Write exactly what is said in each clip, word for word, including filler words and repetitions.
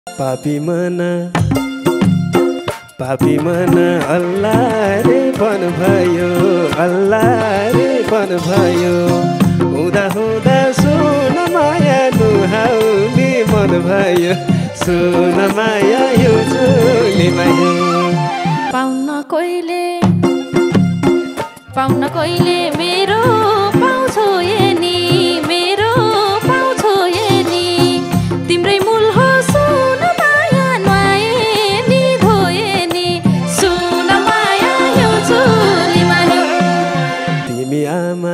पापी मन पापी मन अल्लाह रे बन भयो अल्लाह रे बन भयो हुँदा हुँदा सुन माया नुहाउने मन भयो सुन माया यो चोलीमा पाउन कोइले पाउन कोइले मेरो पाउँछौ नि मेरो पाउँछौ नि तिम्रै मूल हो सुन माया नुहाए नि धोए नि सुन माया यो चोलीमा तिमी आमा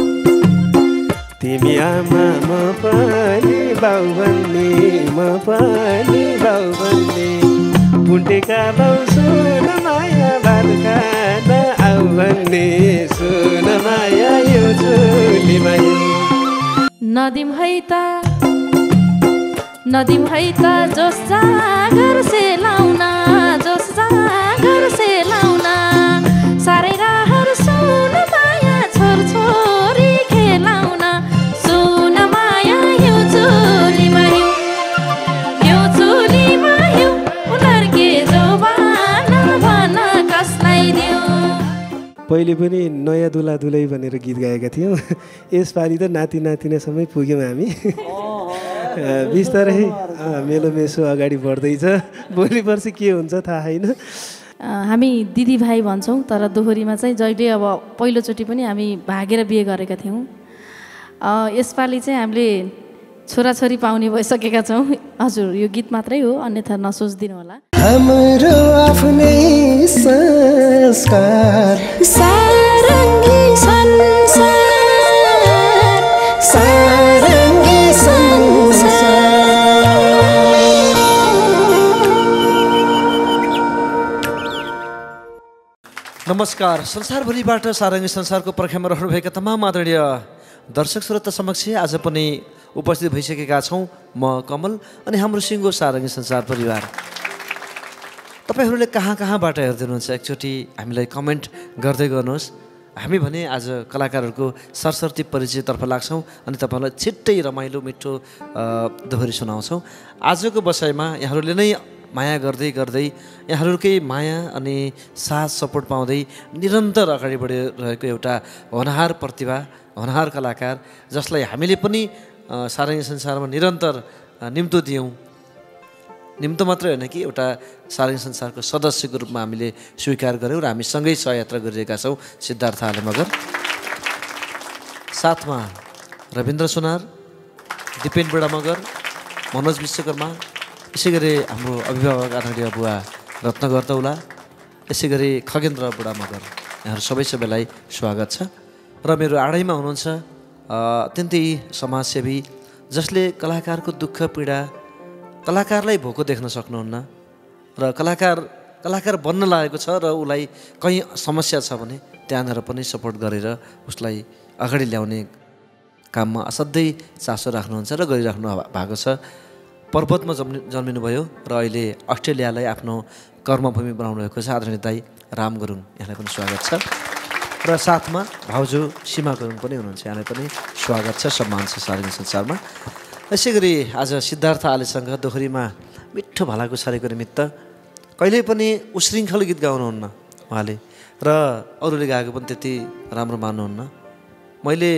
तिमी आमा म पनि बाउ भन्ने म पनि बाउ भन्ने पुटेका बाउ सुन माया भात खान आउ भन्ने सुन माया यो चोलीमा नदिम है त नदिम है त जोस जागर से लाउन जोस जागर से लाउन साह्रै रहर सुन माया छोर छोरी खेलाउन सुन माया यो चोलीमा यो चोलीमा यो उनर्के जवान भन कसलाई दियो। पहिले पनि नयाँ दुला दुलै भनेर गीत गाएका थियौँ यसपालि त नाति नातिनासम्मै पुग्यौँ हामी बिस्तारै मेलो मेसो अगाडि बढ्दैछ भोलि पर्सि के हुन्छ थाहा छैन। हामी दिदीभाइ भन्छौँ तर दोहोरीमा चाहिँ जहिले अब पहिलोचोटि पनि हामी भागेर बिहे गरेका थियौँ। यसपालि चाहिँ हामीले छोराछोरी पाउने भइसकेका छौँ। हजुर यो गीत मात्रै हो अन्यथा नसोचिदिनु होला। हाम्रो आफ्नै संस्कार सारङ्गी संसार सारङ्गी संसार नमस्कार। संसारभरिबाट सारङ्गी संसारको पर्खाइमा रहनुभएका तमाम आदरणीय दर्शक श्रोता समक्ष आज पनि उपस्थित भइसकेका छौँ। म कमल अनि हाम्रो सिङ्गो सारङ्गी संसार परिवार। तपाईँहरूले कहाँ कहाँबाट हेर्दै हुनुहुन्छ एकचोटि हामीलाई कमेन्ट गर्दै गर्नुहोस्। हामी भने आज कलाकारहरूको सरसर्ती परिचयतर्फ लाग्छौँ अनि तपाईँहरूलाई छिट्टै रमाइलो मिठो दोहोरी सुनाउँछौँ। आजको बसाइमा यहाँहरूले नै माया गर्दै गर्दै यहाँहरूकै माया अनि साथ सपोर्ट पाउँदै निरन्तर अगाडि बढिरहेको एउटा होनहार प्रतिभा होनहार कलाकार जसलाई हामीले पनि सारङ्गी संसारमा निरन्तर निम्तो दियौँ। निम्तो मात्रै होइन कि एउटा सारङ्गी संसारको सदस्यको रूपमा हामीले स्वीकार गऱ्यौँ र हामी सँगै सहयात्रा गरिरहेका छौँ। सिद्धार्थ आले मगर साथमा रविन्द्र सुनार, दिपेन बुढा मगर, मनोज विश्वकर्मा, यसै गरी हाम्रो अभिभावक आदरणीय बुवा रत्नगर तौला, यसै गरी खगेन्द्र बुढा मगर, यहाँहरू सबै सबैलाई स्वागत छ। र मेरो आडैमा हुनुहुन्छ अत्यन्तै समाजसेवी जसले कलाकारको दुःख पीडा कलाकारलाई भोको देख्न सक्नुहुन्न र कलाकार कलाकार बन्न लागेको छ र उसलाई कहीँ समस्या छ भने त्यहाँनिर पनि सपोर्ट गरेर उसलाई अगाडि ल्याउने काममा असाध्यै चासो राख्नुहुन्छ र गरिराख्नु भएको छ। पर्वतमा जन्मि जन्मिनुभयो र अहिले अस्ट्रेलियालाई आफ्नो कर्मभूमि बनाउनु भएको छ आदरणीय दाई राम गुरुङ, यहाँलाई पनि स्वागत छ। र साथमा भाउजू सीमा गुरुङ पनि हुनुहुन्छ, यहाँलाई पनि स्वागत छ, सम्मान छ सारङ्गी संसारमा। यसै गरी आज सिद्धार्थ आलेसँग दोहोरीमा मिठो भलाकुसारीको निमित्त कहिल्यै पनि उश्रृङ्खल गीत गाउनुहुन्न उहाँले र अरूले गाएको पनि त्यति राम्रो मान्नुहुन्न। मैले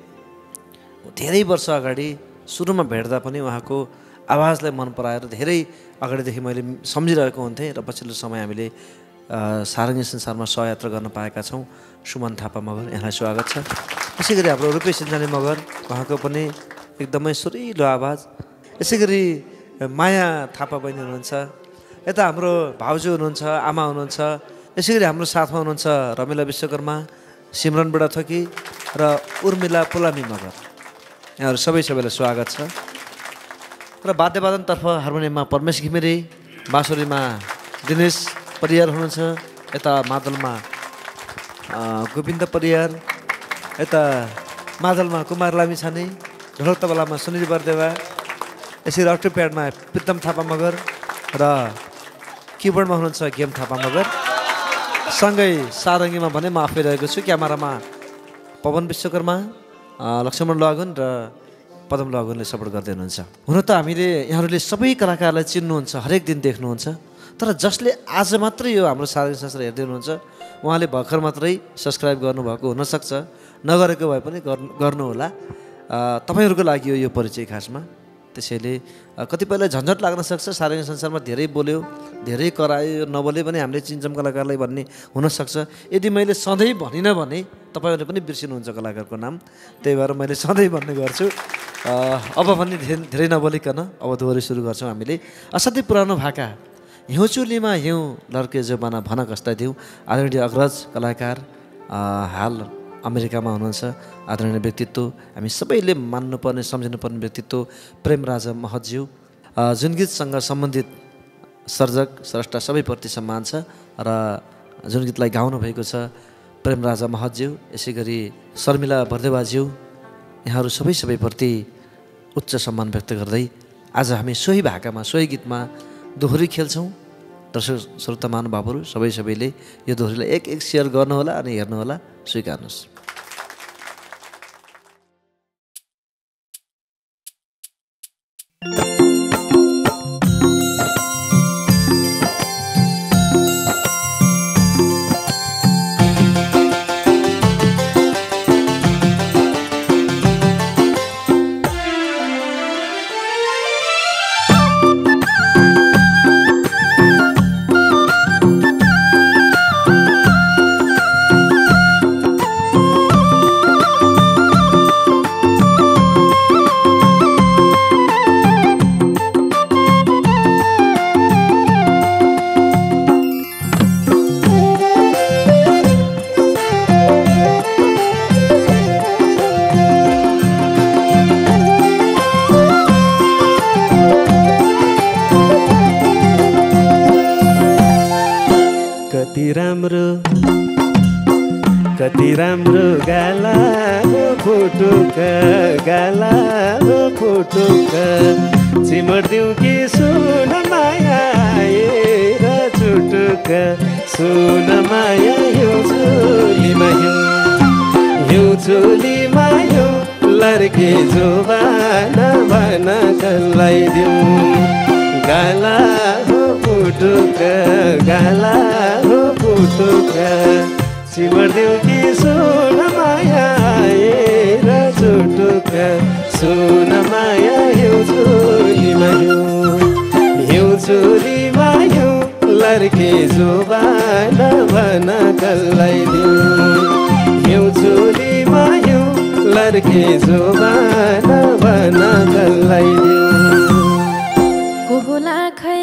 धेरै वर्ष अगाडि सुरुमा भेट्दा पनि उहाँको आवाजलाई मन पराएर धेरै अगाडिदेखि मैले सम्झिरहेको हुन्थेँ र पछिल्लो समय हामीले सारङ्गी संसारमा सहयात्रा गर्न पाएका छौँ। सुमन थापा मगर, यहाँलाई स्वागत छ। यसै गरी हाम्रो रुपेश सिन्जानी मगर, उहाँको पनि एकदमै सुरिलो आवाज। यसै गरी माया थापा बहिनी हुनुहुन्छ, यता हाम्रो भाउजू हुनुहुन्छ, आमा हुनुहुन्छ, यसै गरी हाम्रो साथमा हुनुहुन्छ रमिला विश्वकर्मा, सिमरन बुढाथोकी र उर्मिला पुलामी मगर, यहाँहरू सबै सबैलाई स्वागत छ। र वाद्यवादनतर्फ हार्मोनियममा परमेश घिमिरे, बाँसुरीमा दिनेश परियार हुनुहुन्छ, यता मादलमा गोविन्द परियार, यता मादलमा कुमार लामी छाने, ढोलक तबलामा सुनिल बरदेवा, यसरी अक्टो प्याडमा प्रितम थापा मगर र किबोर्डमा हुनुहुन्छ गेम थापा मगर। सँगै सारङ्गीमा भने म आफै रहेको छु। क्यामेरामा पवन विश्वकर्मा, लक्ष्मण लगुन र पदम लगनले सपोर्ट गर्दै हुनुहुन्छ। हुन त हामीले यहाँहरूले सबै कलाकारलाई चिन्नुहुन्छ, हरेक दिन देख्नुहुन्छ, तर जसले आज मात्रै यो हाम्रो सार्वजनिक संसार हेर्दै हुनुहुन्छ उहाँले भर्खर मात्रै सब्सक्राइब गर्नुभएको हुनसक्छ, नगरेको भए पनि गर्नु गर्नुहोला। तपाईँहरूको लागि हो यो परिचय खासमा। त्यसैले कतिपयलाई झन्झट लाग्न सक्छ, सार्वजनिक संसारमा धेरै बोल्यो, धेरै करायो, नबोले पनि हामीले चिन्छौँ कलाकारलाई भन्ने हुनसक्छ। यदि मैले सधैँ भनिनँ भने तपाईँहरूले पनि बिर्सिनुहुन्छ कलाकारको नाम, त्यही भएर मैले सधैँ भन्ने गर्छु। अब पनि धेरै धेरै नबोलिकन अब दोहोरी सुरु गर्छौँ हामीले। असाध्यै पुरानो भाका हिउँ चुलीमा हिउँ लड्के जमाना भन कस्ता थियौँ। आदरणीय अग्रज कलाकार हाल अमेरिकामा हुनुहुन्छ, आदरणीय व्यक्तित्व, हामी सबैले मान्नुपर्ने सम्झिनुपर्ने व्यक्तित्व प्रेमराजा महतज्यू। जुन गीतसँग सम्बन्धित सर्जक स्रष्टा सबैप्रति सम्मान छ र जुन गीतलाई गाउनु भएको छ प्रेमराजा महतज्यू, यसै गरी शर्मिला बर्देवाज्यू, यहाँहरू सबै सबैप्रति उच्च सम्मान व्यक्त गर्दै आज हामी सोही भाकामा सोही गीतमा दोहोरी खेल्छौँ। दर्शक श्रोता महानुभावहरू सबै सबैले यो दोहोरीलाई एक एक सेयर गर्नुहोला अनि हेर्नुहोला, स्वीकार्नुहोस्। कति राम्रो कति राम्रो गाला हो फुटुक गाला हो फुटुक चिमर्दिउँ कि सुन माया आएर चुटुक सुन माया हिउँ चुलीमा हिउँ हिउँ चुलीमा हिउँ लड्के जोबान भन कल्लाइदिउँ गाला हो फुटुक गाला हो फुटुक चिमर्दिउँ कि सुन माया आएर चुटुक सुन माया हिउँ चुलीमा हिउँ हिउँ चुलीमा हिउँ लड्के जोबान भन कल्लाइदिउँ हिउँ चुलीमा हिउँ लड्के जोबान भन कल्लाइदिउँ कोहोला खै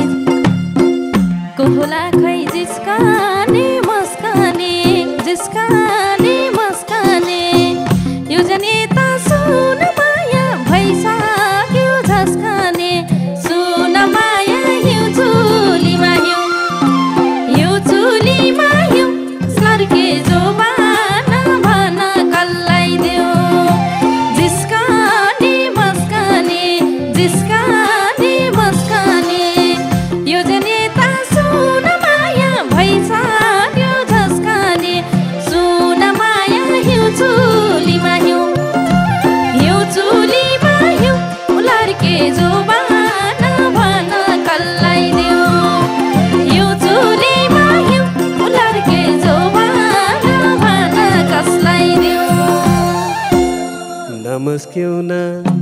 कोहोला खै जिस्काने मस्काने जिस्काने मस्काने यो जने त सुन माया भइसक्यो झस्काने सुन माया हिउँ चुलीमा हिउँ हिउँ चुलीमा हिउँ सर्के जोबान भन कल्लाइदेऊ जिस्काने मस्काने जिस्काने मस्काने यो जने त सुन माया भइसक्यो झस्काने सुन माया हिउँ चुलीमा हिउँ हिउँ चुलीमा हिउँ लड्के जोबान भन कल्लाइदेऊ हिउँ चुलीमा हिउँ लड्के जोबान भन कसलाइदेऊ नमस्क्यौ न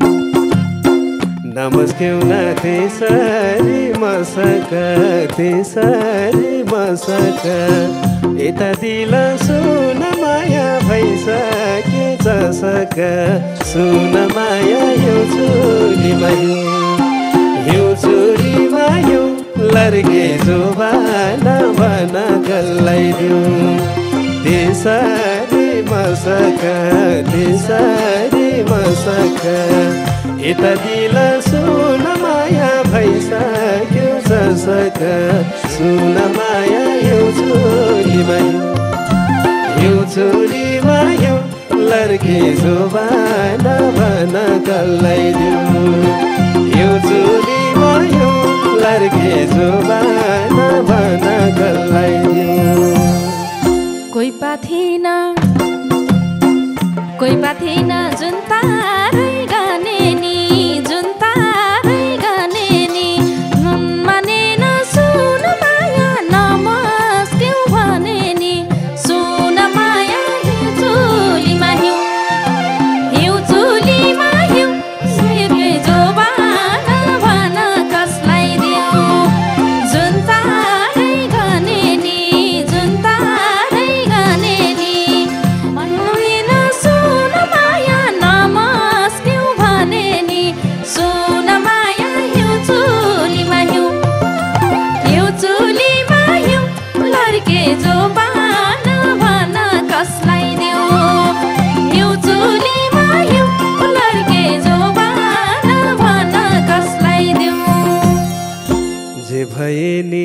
नमस्क्यौ न त्यसरी मसक त्यसरी मसक यता दिल सुन माया भइसके जसक सुन माया हिउँ चुलीमा हिउँ हिउँ चुलीमा हिउँ लड्के जोबान भन कल्लाइदिउँ त्यसरी मसक त्यसरी मसक यता दिल सुन माया भइसक्यो जसक सुन माया हिउँ चुलीमा हिउँ चुलीमा हिउँ लड्के जोबान भन कल्लाइदिउँ हिउँ चुलीमा हिउँ लड्के जोबान भन कल्लाइदिउँ कोही पाथिन कोही पाथिन जुन तारै गाने जे भए नि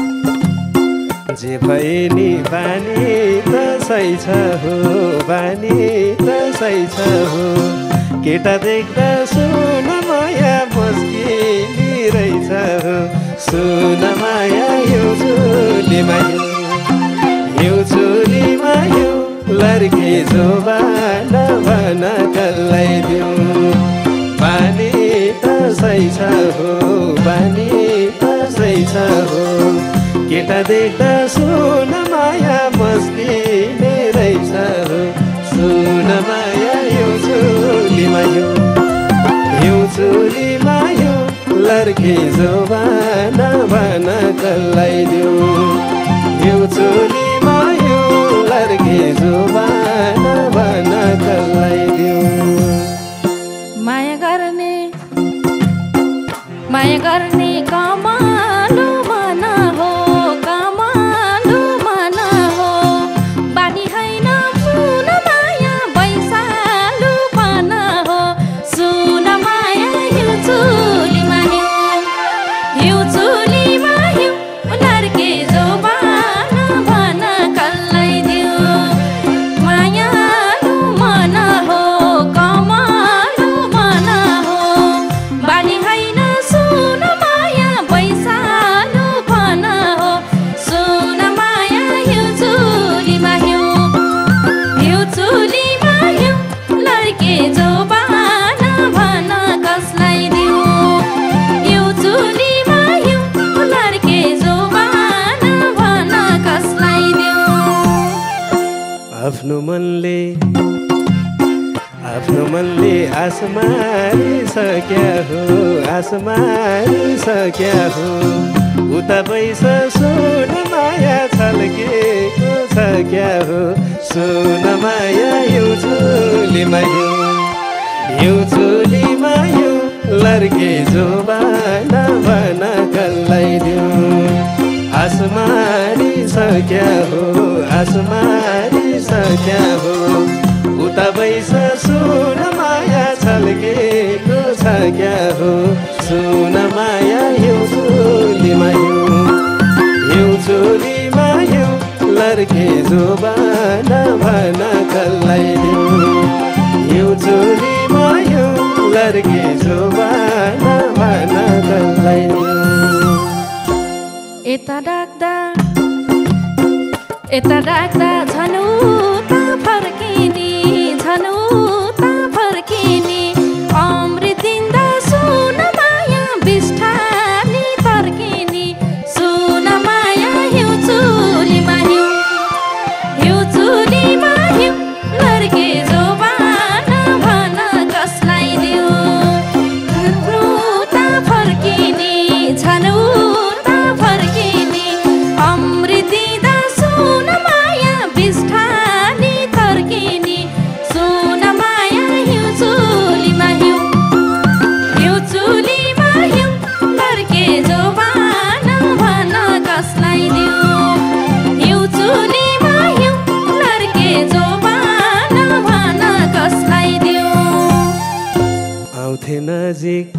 जे भए नि बानी दसै छ हो बानी दसै छ हो केटा देख्दा सुन माया मस्किनी रहेछ हो सुन माया यो चुलीमा यो चुलीमा यो लड्के जोबान भन कसलाई दिउँ बानी दसै छ हो बानी दसै छ हो केटा देख्दा सुन माया मस्किने रहेछ हो सुन माया यो चुलीमा यो यो चुलीमा यो लड्के जोबान भन कसलाई दिउँ यो चुलीमा यो लड्के जोबान भन कसलाई दिउँ माया गर्ने माया गर्ने कमालु मन हो कमालु मन हो बानी होइन सुन माया वैशालु मन हो सुन माया यो चुलीमा यो चुलीमा यो लड्के जोबान भन कसलाई दिउँ मायालु मन हो कमालु मन हो बानी होइन सुन माया वैशालु भन हो सुन माया यो चुलीमा यो यो चुलीमा यो लड्के जोबान भन कसलाई दिउँ यो चुलीमा यो लड्के जोबान भन कसलाई दिउँ आफ्नो मनले आफ्नो मनले आसमानी सक्या हो आसमानी सक्या हो उता बैस सुन माया छल्केको छ क्या हो सुन माया यो चुलीमा यो यो चुलीमा यो लड्के जोबान भन कसलाई दिउँ आसमानी सक्या हो आसमानी सक्या हो उता बैस सुन माया छल्केको छ क्या हो सुन माया यो चुलीमा यो यो चुलीमा यो लड्के जोबान भन कसलाई दिउँ यो चुलीमा यो लड्के जोबान भन कसलाई दिउँ यता डाक्दा यता डाक्दा झन् उता फर्किने झन् उता फर्किने अमृत दिँदा सुन माया बिस्ठानी तर्किने सुन माया यो चुलीमा यो यो चुलीमा यो लड्के जोबान भन कसलाई दिउँ उता फर्किने झन् उता फर्किने अमृत दिँदा सुन माया बिस्ठानी तर्किने सुन माया यो चुलीमा यो यो चुलीमा यो लड्के जोबान भन कसलाई दिउँ यो चुलीमा यो लड्के जोबान भन कसलाई दिउँ आउँथे नजिक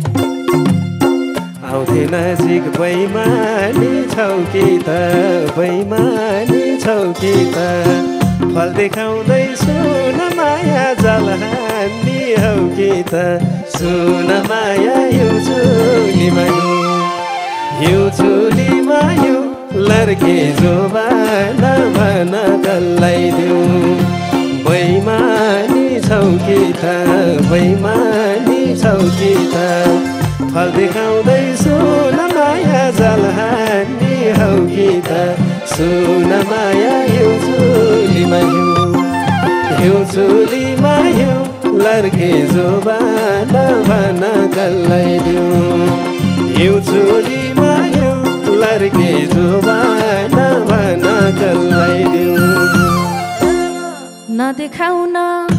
आउँथे नजिक बैमानी छौ कि त बैमानी छौ कि त फल देखाउँदै सुन माया जाल हान्ने हौ कि त सुन माया यो चुलीमा यो यो चुलीमा यो लड्के जोबान भन कसलाई दिउँ बैमानी छौ कि त बैमानी छौ कि त फल देखाउँदै सुन माया जाल हान्ने हौ कि त सुन माया यो चुलीमा यो यो चुलीमा यो लड्के जोबान भन कसलाई दिउँ यो चुलीमा यो लड्के जोबान भन कसलाई दिउँ नदेखाउन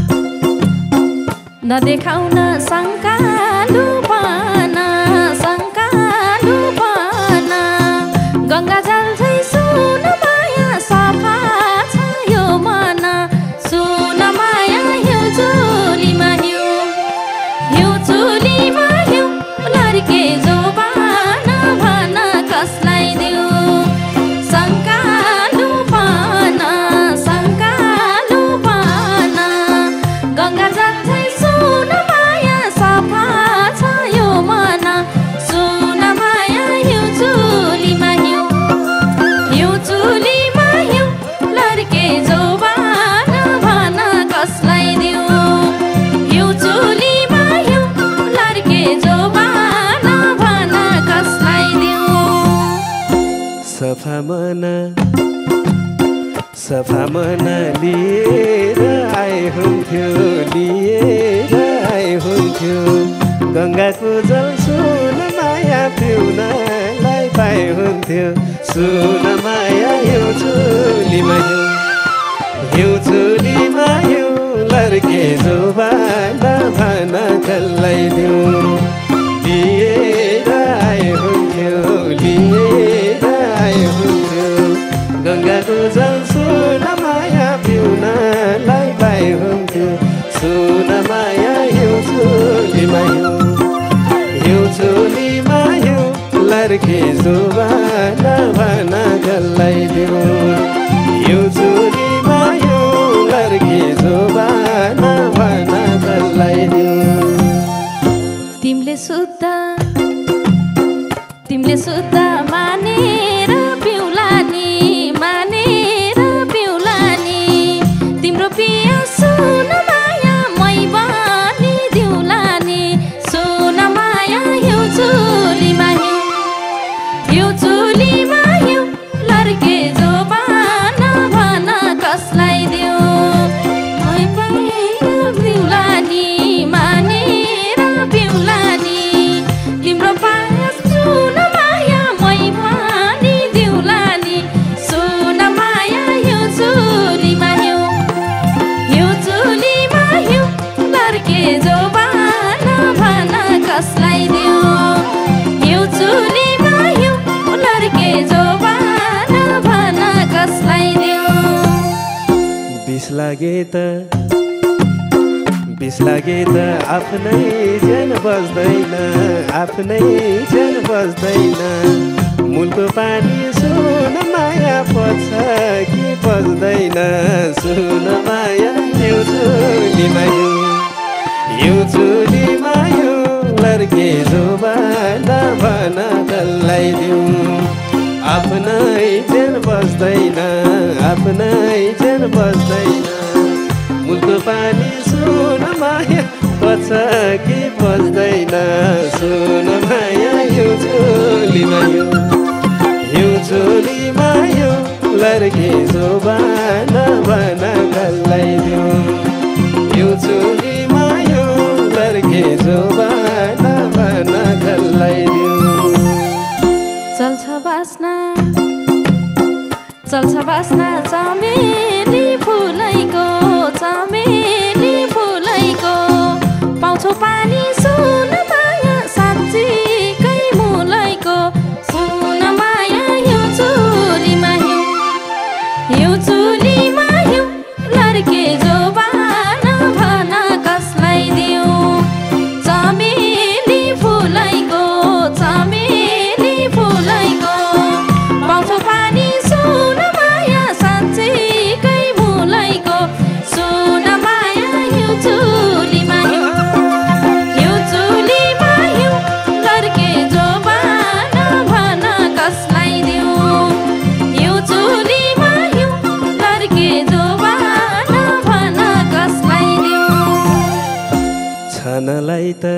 नदेखाउन शङ्कालु पान शङ्कालु पान गङ्गा जल झै सुन माया सफा छ यो मन सुन माया यो चुलीमा यो यो चुलीमा यो लड्के जोबान भन कस सफा मन सफा मन लिएर आए हुन्थ्यो लिएर आए हुन्थ्यो गङ्गाको जल सुन माया पिउनलाई पाए हुन्थ्यो सुन माया हिउँ चुलीमा हिउँ हिउँ चुलीमा हिउँ लर्के जोबान भन कसलाई दिउँ लिएर आए हुन्थ्यो लिएर आए हुन्थ्यो गङ्गाको जल सुन माया पिउनलाई पाए हुन्थ्यो सुन माया हिउँ चुलीमा हिउँ हिउँ चुलीमा हिउँ लर्के जोबान भन कसलाई दिउँ हिउँ चुलीमा हिउँ लर्के जोबान भन कसलाई दिउँ तिमीले सुत्दा तिमीले सुत्दा मानेर पिउला नि मानेर पिउला नि तिम्रो पिया सुन माया मै बनि दिउला नि सुन माया हिउँ चुलीमा हिउँ हिउँ चुलीमा हिउँ लर्के जोबान भन कसलाई दिउँ मै पनि दिउला नि मानेर पिउला नि तिम्रो पाया सुन माया मै पनि दिउला नि सुन माया हिउँ चुलीमा हिउँ हिउँ चुलीमा हिउँ लर्के जोबान भन कसलाई दिउँ हिउँ चुलीमा हिउँ लर्के जोबान भन कसलाई दिउँ बिस लागे त बिस लागे त आफ्नै ज्यान बस्दैन आफ्नै ज्यान बस्दैन मूलको पानी सुन माया पर्छ कि पर्दैन सुन माया हिउँ चुलीमा हिउँ हिउँ चुलीमा हिउँ लर्के जोबान भन कसलाई दिउँ आफ्नै ज्यान बस्दैन आफ्नै ज्यान बस्दैन मूलको पानी सुन माया पर्छ कि पर्दैन सुन माया हिउँ चुलीमा हिउँ हिउँ चुलीमा हिउँ लर्के जोबान भन कसलाई दिउँ हिउँ चुलीमा हिउँ लर्के जोबान भन कसलाई दिउँ चल्छ बास्ना चल्छ बास्ना चमेली फुलैको चमेली फुलैको पाउँछौ पानी सुन माया साँच्चीकै मुलैको सुन माया हिउँ चुलीमा हिउँ हिउँ चुलीमा हिउँ लर्के जोबान भन कसलाई दिउँ चमेली फुलैको चमेली फुलैको पाउँछौ पानी सुन माया साँच्चीकै मुलैको सुन माया हिउँ चुलीमा हिउँ हिउँ चुलीमा हिउँ लर्के जोबान भन कसलाई दिउँ हिउँ चुलीमा हिउँ लर्के जोबान भन कसलाई दिउँ छनलाई त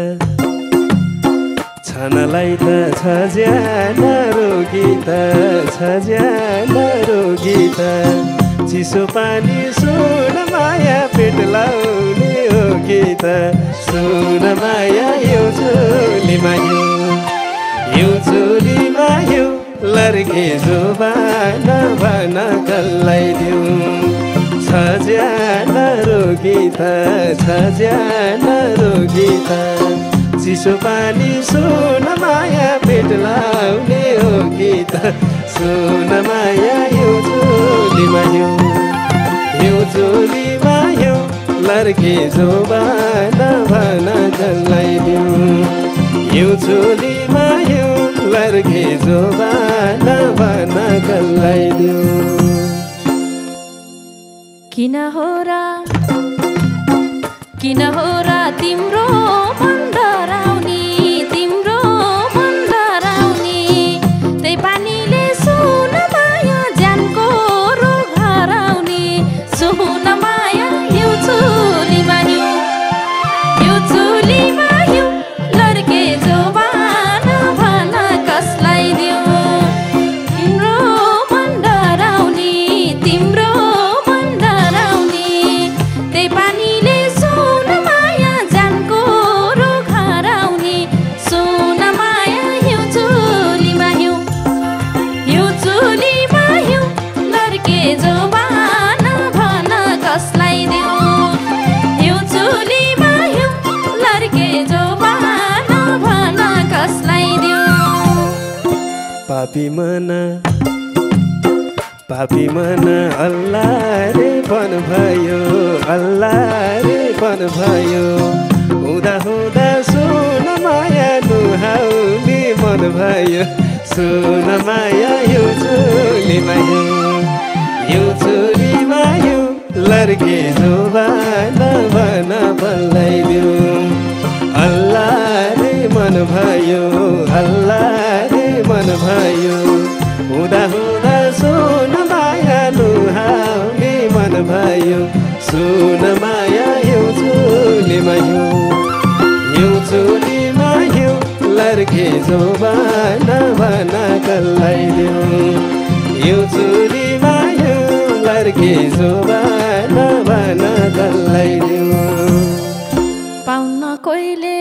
छनलाई त छ ज्यान रोगी त छ ज्यान रोगी त चिसो पानी सुन माया पेट लाउने हो कि त सुन माया हिउँ चुलीमा हिउँ हिउँ चुलीमा हिउँ लर्के जोबान भन कसलाई दिउँ छ ज्यान रोगी त छ ज्यान रोगी त चिसो पानी सुन माया पेट लाउने हो कि त सुन माया हिउँ चुलीमा हिउँ हिउँ चुलीमा हिउँ लर्के जोबान भन कसलाई दिउँ हिउँ चुलीमा हिउँ लर्के जोबान भन कसलाई दिउँ किन हो र किन हो र तिम्रो मन डराउने तिम्रो मन डराउने त्यही पानीले सुन माया ज्यानको रोग हराउने सुन माया हिउँ चुलीमा हिउँ हिउँ चुलीमा हिउँ लर्के जोबान भन कसलाई दिउँ तिम्रो पापी मन पापी मन अल्लाह रे बन भयो अल्लाह रे बन भयो हुँदा हुँदा सुन माया नुहाउने मन भयो सुन माया यो चोलीमा यो चोलीमा यो लड्के जोबान भन बल्लाइदियो अल्लाह रे मन भयो अल्लाह रे मन भयो हुँदा हुँदा सुन माया नुहाउने मन भयो सुन माया यो चोलीमा यो चोलीमा यो लड्के जोबान भन गल्लाइदियो यो चोलीमा यो लड्के जोबान भन गल्लाइदियो पाउन कोइले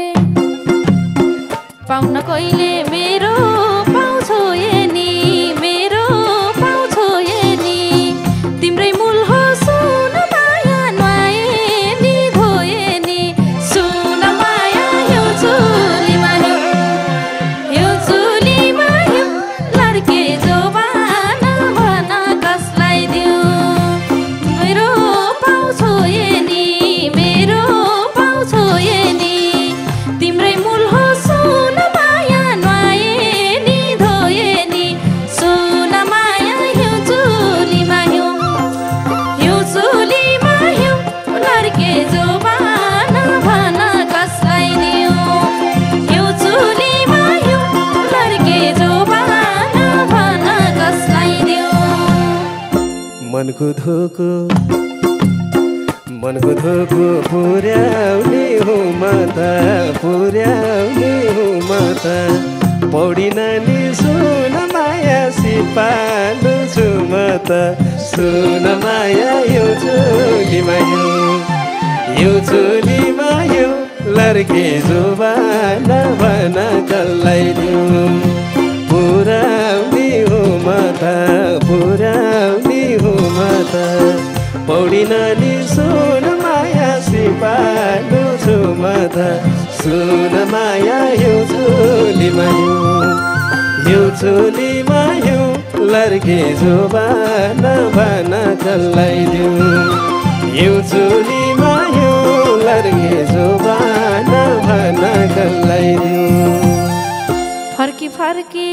पाउन कोइले मेरो पाउँछौ नि मेरो पाउँछौ नि तिम्रै मूल हो सुन माया नुहाए नि धोए नि सुन माया यो चोलीमा यो चोलीमा यो लड्के जोबान भन कसलाई दियो मेरो पाउँछौ नि मेरो पाउँछौ नि तिम्रै मूल हो सुन माया नुहाए नि धोए नि सुन माया यो चोलीमा यो यो चोलीमा यो लड्के जोबान भन कसलाई दियो यो चोलीमा यो लड्के जोबान भन कसलाई दियो मनको धोको मनको धोको पुर्याउने हो माता पुर्याउने हो माता पौडी नानी सुन माया सिपालु छु माता सुन माया यो चोलीमा यो यो चोलीमा यो लड्के जोबान भन गल्लाइदियो पुर्याउने हो माता पुर्याउने हो माता पौडी नानी सुन माया सिपालु छु माता सुन माया यो चोलीमा यो चोलीमा यो लड्के जोबान भन गल्लाइदियो यो चोलीमा यो लड्के जोबान भन गल्लाइदियो फर्की फर्की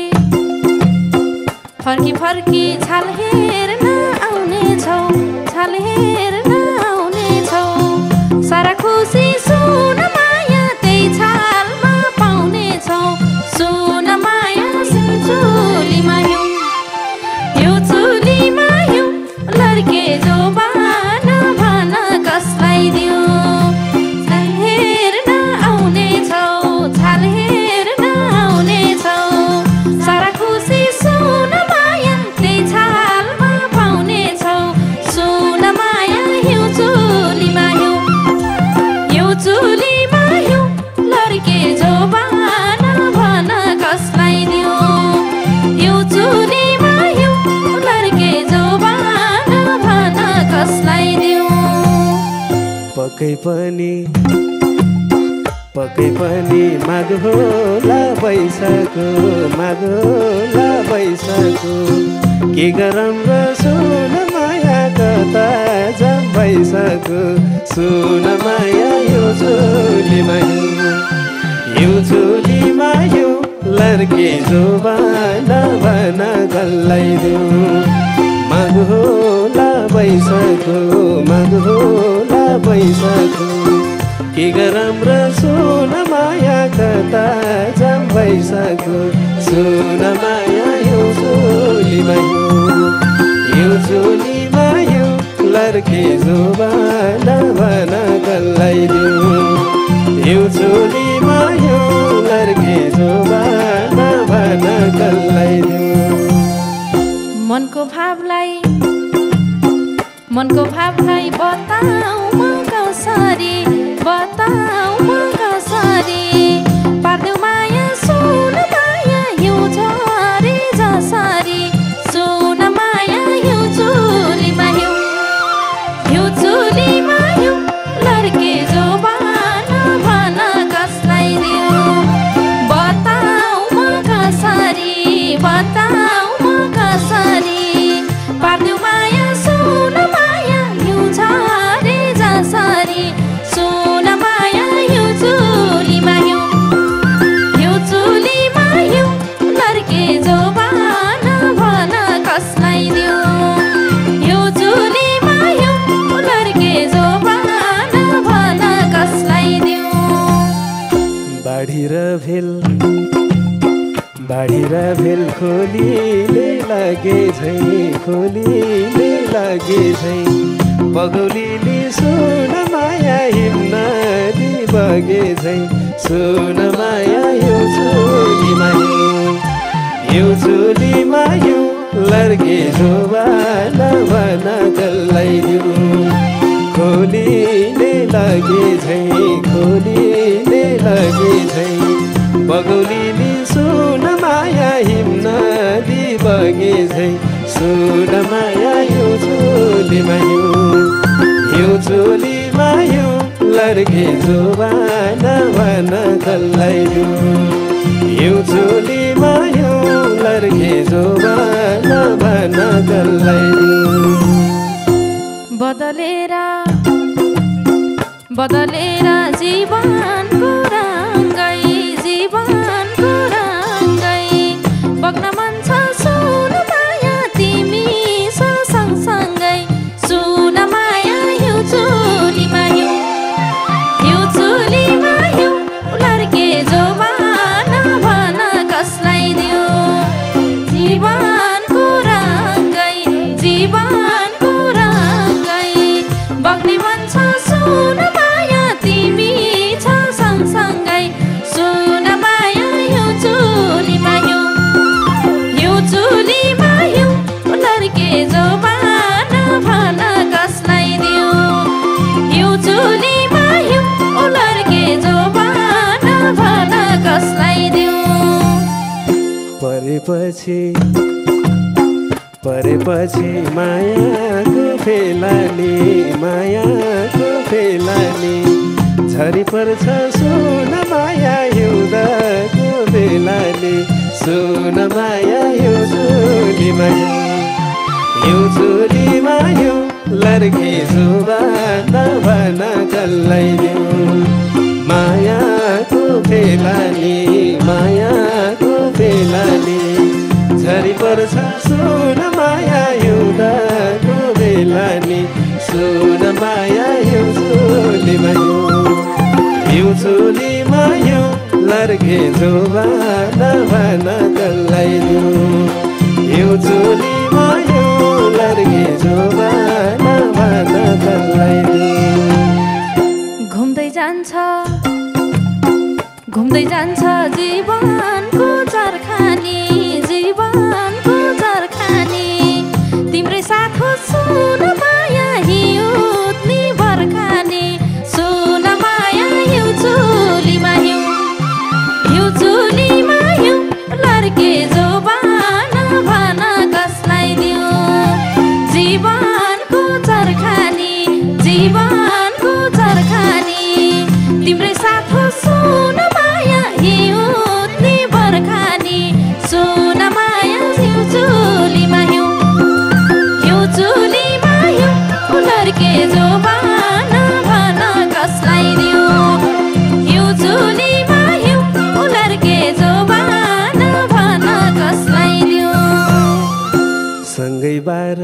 फर्की फर्की छाल हेर्न आउने छौ छाल हेर्न आउने छौ सारा खुसी सुन माया त्यही छालमा पाउने छौ सुन माया चोलीमा यो यो चोलीमा यो लड्के जोबान भन कसलाई दियो छाल हेर्न आउने छौ छाल हेर्न आउने छौ सारा खुसी सुन माया त्यही छालमा पाउने छौ सुन माया यो चोलीमा यो यो चोलीमा यो लड्के जोबान भन कसलाई दियो यो चोलीमा यो लड्के जोबान भन कसलाई दियो पक्कै पनि पक्कै पनि माग होला पैसाको माग होला पैसाको के गरम र सुन माया कता जाम पैसाको सुन माया यो चोलीमा यो चोलीमा यो लड्के जोबान भन गल्लाइदियो माग होला पैसाको माग होला पैसाको के गरम र सुन माया कता जाम पैसाको सुन माया यो चोलीमा यो चोलीमा यो लड्के जोबान भन गल्लाइदियो यो चोलीमा यो लड्के जोबान भन गल्लाइदियो मनको भावलाई मनको भावलाई बताऊ म कसरी बताऊ म कसरी पार्देऊ माया सुन माया यो झरी जसरी सुन माया यो चोलीमा यो यो चोलीमा यो लड्के जोबान भन कसलाई दियो बताऊ म कसरी बताऊ खोलीले लागे झै खोलीले लागे झै बगौलीले सुन माया हिमनदी बगे झै सुन माया यो चुलीमा यो चुलीमा यो लर्के जोबान भन कसलाई दिउँ खोलीले लागे झै खोलीले लागे झै बगौलीले सुन माया हिमनदी बगे झै सुन माया यो चुलीमा यो चुलीमा यो लर्के जोबान भन कसलाई दिउँ यो चुलीमा यो लर्के जोबान भन कसलाई दिउँ बदलेर बदलेर जीवनको रङ्गै जीवनको रङ्गै बग्न मन छ सुन माया तिमी सँगसँगै सुन माया यो चुलीमा यो यो चुलीमा यो लर्के जोबान भन कसलाई दियो जीवनको रङ्गै जीवनको रङ्गै बग्ने मन छ सुन माया तिमी छ सँगसँगै सुन माया यो चुलीमा यो यो चुलीमा यो लर्के जोबान भन कसलाई दियो यो चुलीमा यो लर्के जोबान भन कसलाई दियो परेपछि परेपछि मायाको फेलानी मायाको फेलानी झरी पर्छ सुन माया हिउँदको बेलानी सुन माया यो चुलीमा यो चुलीमा यो लर्के जोबान भन कसलाई दिउँ मायाको फेलानी मायाको फेलानी झरी पर्छ सुन माया हिउँदको बेलानी सुन माया यो चुलीमा यो चुलीमा यो लर्के जोबान भन कसलाई दिउँ यो चुलीमा यो लर्के जोबान भन कसलाई दिउँ घुम्दै जान्छ घुम्दै जान्छ जीवनको चरखानी जीवनको चरखानी तिम्रै साथ हो सुन माया हिउँदनी बर्खानी सुन माया यो चुलीमा यो यो चुलीमा यो लर्के जोबान भन कसलाई दियो जीवनको चरखानी जीवनको चरखानी तिम्रै साथ हो सुन माया हिउँदनी बर्खानी सुन माया यो चुलीमा यो यो चुलीमा यो लर्के जोबान भन कसलाई दियो यो चुलीमा यो लर्के जोबान भन कसलाई दियो सँगै बार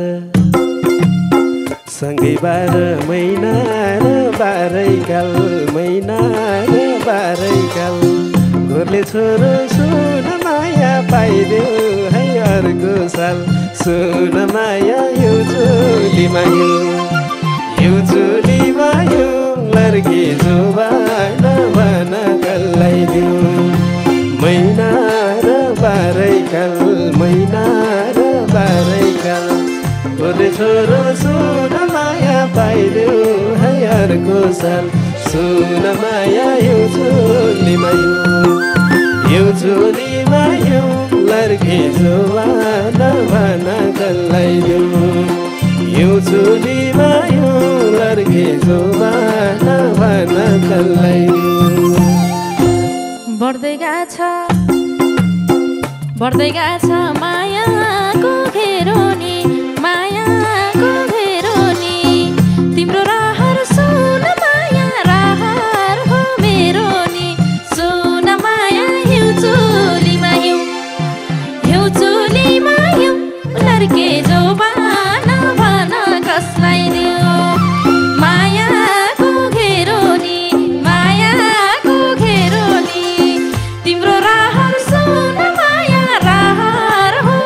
सँगै बार महिना र बाह्रै काल महिना र बाह्रै काल घरले छोरो सुन माया पाइदेऊ है अर्को साल सुन माया यो चुलीमा यो यो चुलीमा यो लर्के जोबान भन कसलाई दिउँ महिना र बाह्रै काल महिना र बाह्रै काल घरले छोरो सुन माया पाइदेऊ है अर्को साल सुन माया यो चुलीमा यो चुलीमा यो लर्के जोबान भन कसलाई दिउँ यो चुलीमा यो लर्के जोबान भन कसलाई दिउँ बढ्दै गएछ बढ्दै गएछ मायाको घेरोनी मायाको घेरोनी तिम्रो रहर सुन माया रहर हो मेरो नि सुन माया यो चुलीमा यो यो चुलीमा यो लर्के जोबान भन कसलाई दियो मायाको घेरोनी मायाको घेरोनी तिम्रो रहर सुन माया रहर हो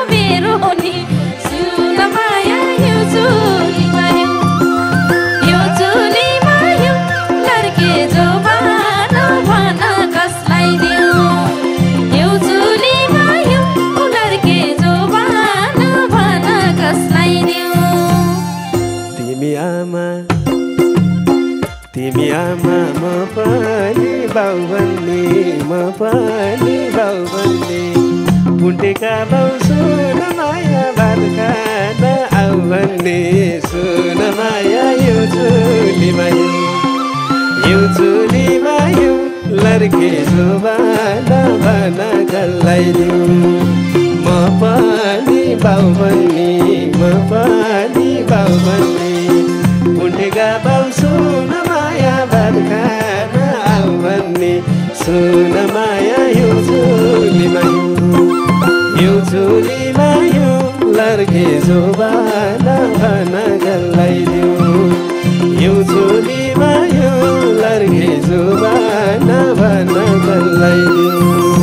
पनि बाउ भन्ने म पनि बाउ भन्ने पुण्टेका बाउ सुन माया भात खान आऊ भन्ने सुन माया यो चुलीमा यो चुलीमा यो लर्के जोबान भन कसलाई दिउँ म पनि बाउ भन्ने म पनि बाउ भन्ने पुण्टेका बाउ सुन माया भात खान आऊ भन्ने सुन माया यो चुलीमा यो चुलीमा यो लर्के जोबान भन कसलाई दिउँ यो चुलीमा यो लर्के जोबान भन कसलाई दिउँ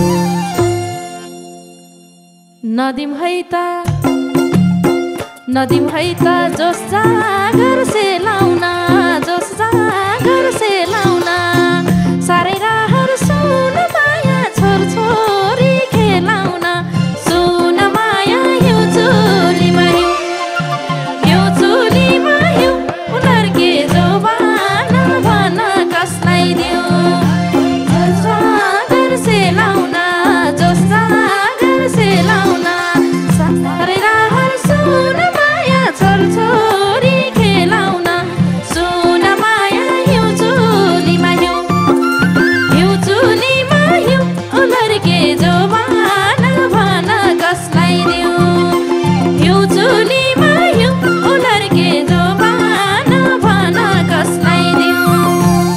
नदिम है त नदिम है त जोस जागर से लाउना जोस जागर से लाउना सारै राहर सुन माया छोर छोरी खेलाउना सुन माया यो चुलीमा यो चुलीमा यो लर्के जोबान भन कसलाई दिउँ जोस जागर से लाउना जोस जागर से लाउना सारै राहर सुन माया छोर छोरी खेलाउना सुन माया यो चुलीमा यो यो चुलीमा यो लर्के जोबान भन कसलाई दिउँ यो चुलीमा यो लर्के जोबान भन कसलाई दिउँ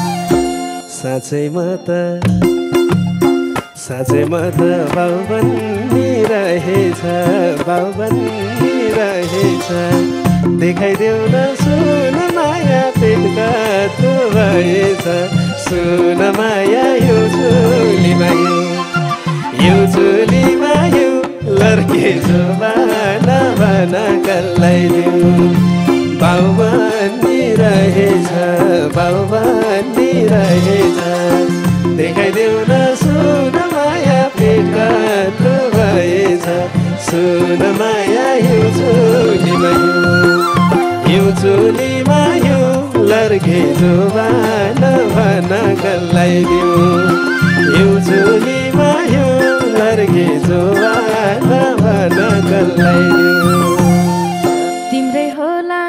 साँच्चै म त साँच्चै म त बाउ भन्ने रहेछ बाउ भन्ने रहेछ देखाइदेऊ न सुन माया पेट कत्रो भएछ सुन माया यो चुलीमा यो यो चुलीमा यो लर्के जोबान भन कसलाई दिउँ बाउ भन्ने रहेछ बाउ भन्ने रहेछ देखाइदेऊ न सुन माया पेट कत्रो भएछ सुन माया यो चुलीमा यो यो चुलीमा यो लर्के जोबान भन कसलाई दिउँ यो चुलीमा यो लर्के जोबान भन कसलाई दिउँ तिम्रै होला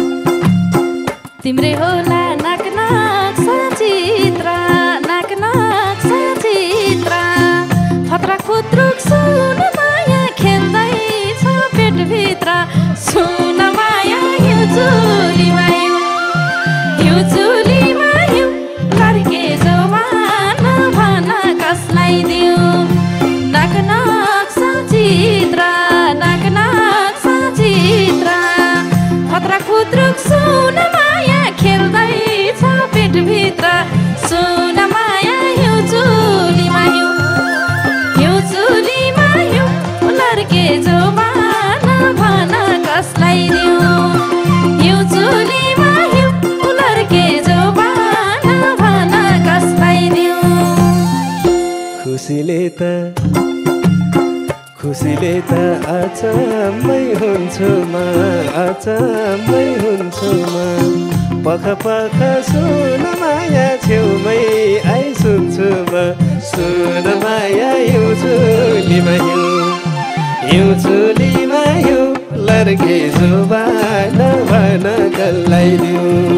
तिम्रै होला नाक नाक सचित्र नाक नाक सचित्र फत्रा खुत्रुक सुन माया खेल्दैछ पेटभित्र सुन माया यो चुलीमा यो यो चुलीमा यो लर्के जोबान भन कसलाई दिउँ नाक नाक सचित्र नाक नाक सचित्र फत्रा खुत्रुक सुन माया खेल्दैछ पेटभित्र सुन माया यो चुलीमा यो यो चुलीमा यो लर्के जोबान भन कसलाई दिउँ यो चुलीमा यो लर्के जोबान भन कसलाई दिउँ खुसीले त खुसीले त अचम्मै हुन्छु म अचम्मै हुन्छु म पख पख सुन माया छेउमै आइ सुन्छु म सुन माया यो चुलीमा यो यो चुलीमा यो लर्के जोबान भन कसलाई दिउँ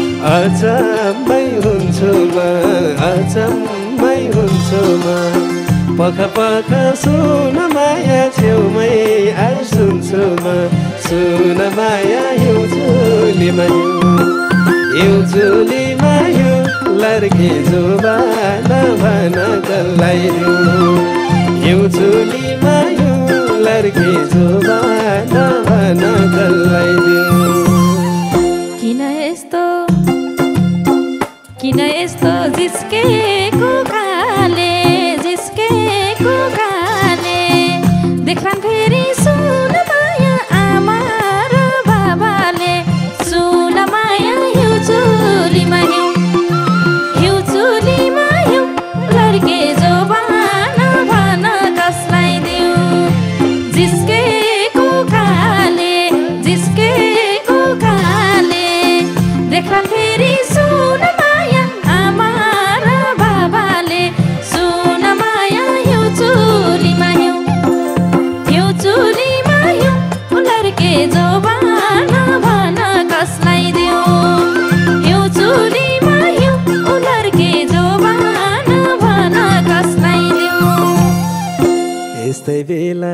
अचम्मै हुन्छु म अचम्मै हुन्छु म पख पख सुन माया छेउमै आइ सुन्छु म सुन माया यो चुलीमा यो यो चुलीमा यो लर्के जोबान भन कसलाई दिउँ यो चुलीमा यो लर्के जोबान भन कसलाई दिउँ किन यस्तो किन यस्तो जिस्केको काले जिस्केको काले देख्लान् फेरि सुन माया आमा र बाबाले सुन माया यो चुलीमा यो यो चुलीमा यो लर्के जोबान भन कसलाई दिउँ जिस्केको काले जिस्केको काले देख्लान् फेरि सुन माया आमा लर्के जोबान भन कसलाई देऊ हिउँ चुलीमा हिउँ लर्के जोबान भन कसलाई देऊ यस्तै बेला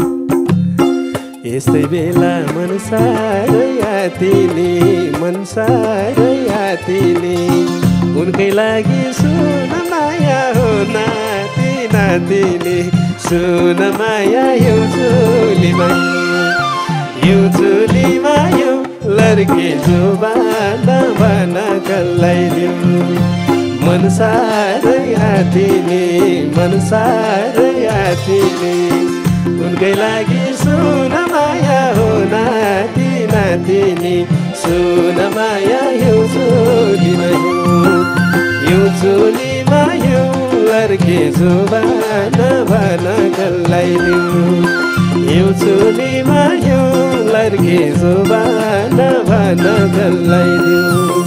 यस्तै बेला मन साह्रै आतिनी मन साह्रै आतिनी उनकै लागि सुन माया हो नाति नातिनी सुन माया हिउँ चुलीमा हिउँ चुलीमा हिउँ लर्के जोबान भन कसलाई देऊ मन साह्रै आतिनी मन साह्रै आतिनी उनकै लागि सुन माया हो नाति नातिनी सुन माया हिउँ चुलीमा हिउँ चुलीमा हिउँ लर्के जोबान भन कसलाई देऊ हिउँ चुलीमा हिउँ लर्के जोबान भन कसलाई देऊ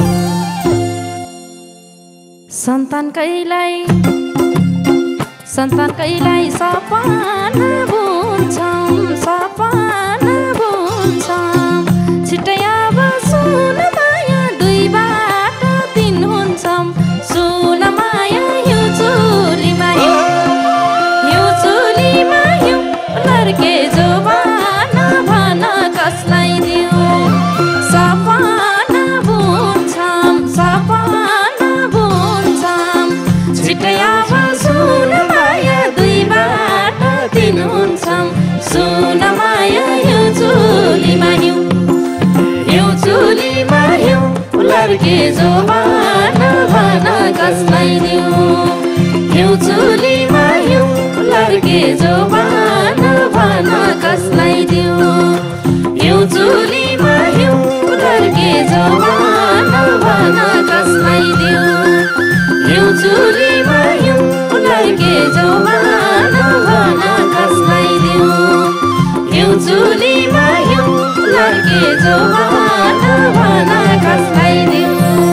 सन्तान कैलाई सन्तान कैलाई सपना बुन्छौँ सपना बुन्छौँ छिट्टै अब सुन माया दुईबाट तिन हुन्छौँ सुन माया हिउँ चुलीमा हिउँ चुलीमा हिउँ लर्के जोबान भन कसलाई देऊ सपना बुन्छौँ सपना बुन्छौँ छिट्टै अब सुन माया दुईबाट तिन हुन्छौँ सुन माया हिउँ चुलीमा हिउँ हिउँ चुलीमा हिउँ लर्के जोबान भन कसलाई देऊ हिउँ चुलीमा हिउँ लर्के जोबान भन कसलाई देऊ हिउँ चुलीमा हिउँ लर्के जोबान भन कसलाई देऊ हिउँ चुलीमा हिउँ लर्के जोबान भन कसलाई देऊ हिउँ चुलीमा हिउँ लर्के जोबान भन कसलाई देऊ